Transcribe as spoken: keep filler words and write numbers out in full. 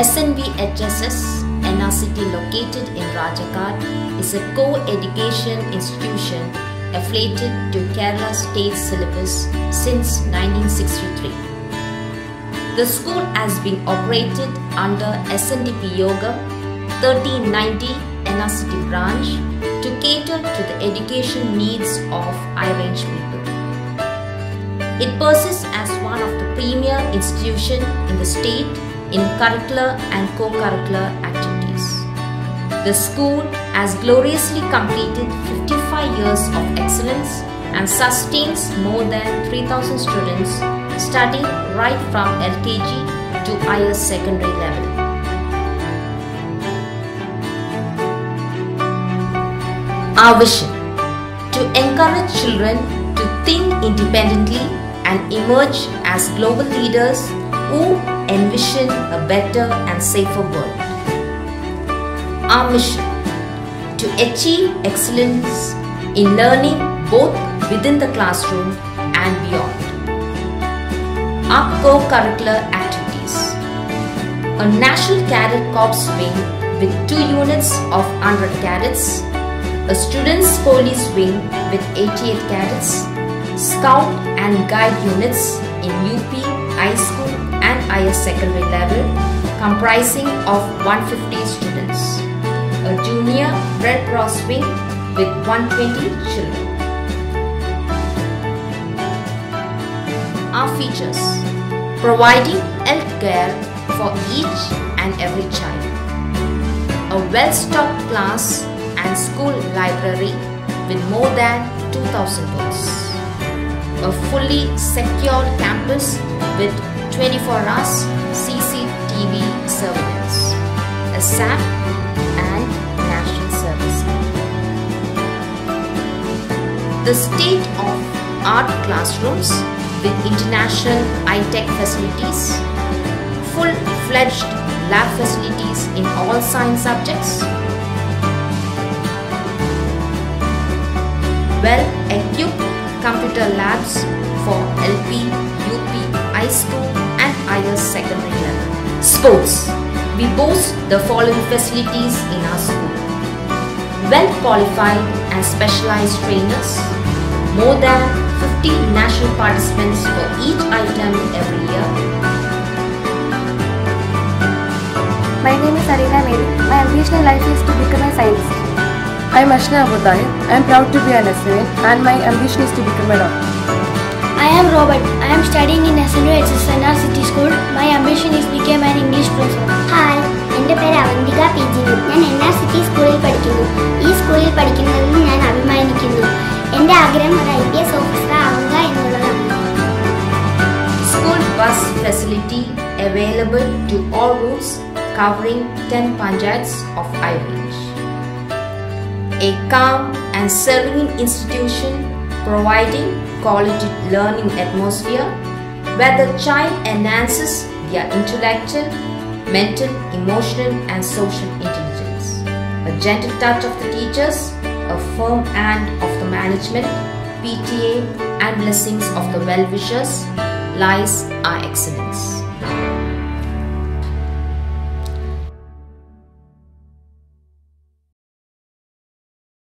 S N V H S S, N R C T located in Rajakad, is a co-education institution affiliated to Kerala State Syllabus since nineteen sixty-three. The school has been operated under S N D P Yogam thirteen ninety N R C T branch to cater to the education needs of high-range people. It persists as one of the premier institutions in the state in curricular and co-curricular activities. The school has gloriously completed fifty-five years of excellence and sustains more than three thousand students studying right from L K G to higher secondary level. Our vision: to encourage children to think independently and emerge as global leaders who envision a better and safer world. Our mission: to achieve excellence in learning both within the classroom and beyond. Our co-curricular activities: a National Cadet Corps wing with two units of one hundred cadets, a Students' Police wing with eighty-eight cadets, Scout and Guide units in U P, high school and higher secondary level comprising of one hundred fifty students, a Junior Red Cross wing with one hundred twenty children. Our features: providing health care for each and every child, a well-stocked class and school library with more than two thousand books, a fully secured campus with twenty-four hours C C T V surveillance, a S A P and national service. The state-of-art classrooms with international high-tech facilities, full-fledged lab facilities in all science subjects, well-equipped computer labs for L P, U P, high school and higher secondary level. Sports: we boast the following facilities in our school: well-qualified and specialized trainers, more than fifty national participants for each item every year. My name is Arina Mary. My ambition in life is to become a scientist. I am Ashna Abu Tahir. I am proud to be an S N V and my ambition is to become a doctor. I am Robert. I am studying in S N V H S S N R City School. My ambition is to become an English professor. Hi, എൻ്റെ പേര് Avanthika P G. ഞാൻ N R city സ്കൂളിൽ പഠിക്കുന്നു. ഈ സ്കൂളിൽ പഠിക്കുന്നതിൽ ഞാൻ അഭിമാനിക്കുന്നു. എൻ്റെ ആഗ്രഹം ഒരു ഐ പി എസ് ഓഫീസർ ആവുക എന്നുള്ളതാണ്. School bus facility available to all routes covering ten panchayats of high range. A calm and serene institution providing quality learning atmosphere where the child enhances their intellectual, mental, emotional and social intelligence. A gentle touch of the teachers, a firm hand of the management, P T A and blessings of the well-wishers lies our excellence.